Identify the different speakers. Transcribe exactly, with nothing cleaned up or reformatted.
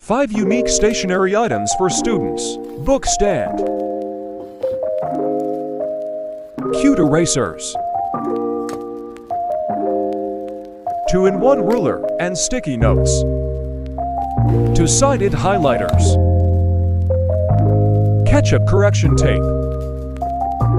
Speaker 1: Five unique stationery items for students. Book stand. Cute erasers. Two-in-one ruler and sticky notes. Two-sided highlighters. Ketchup correction tape.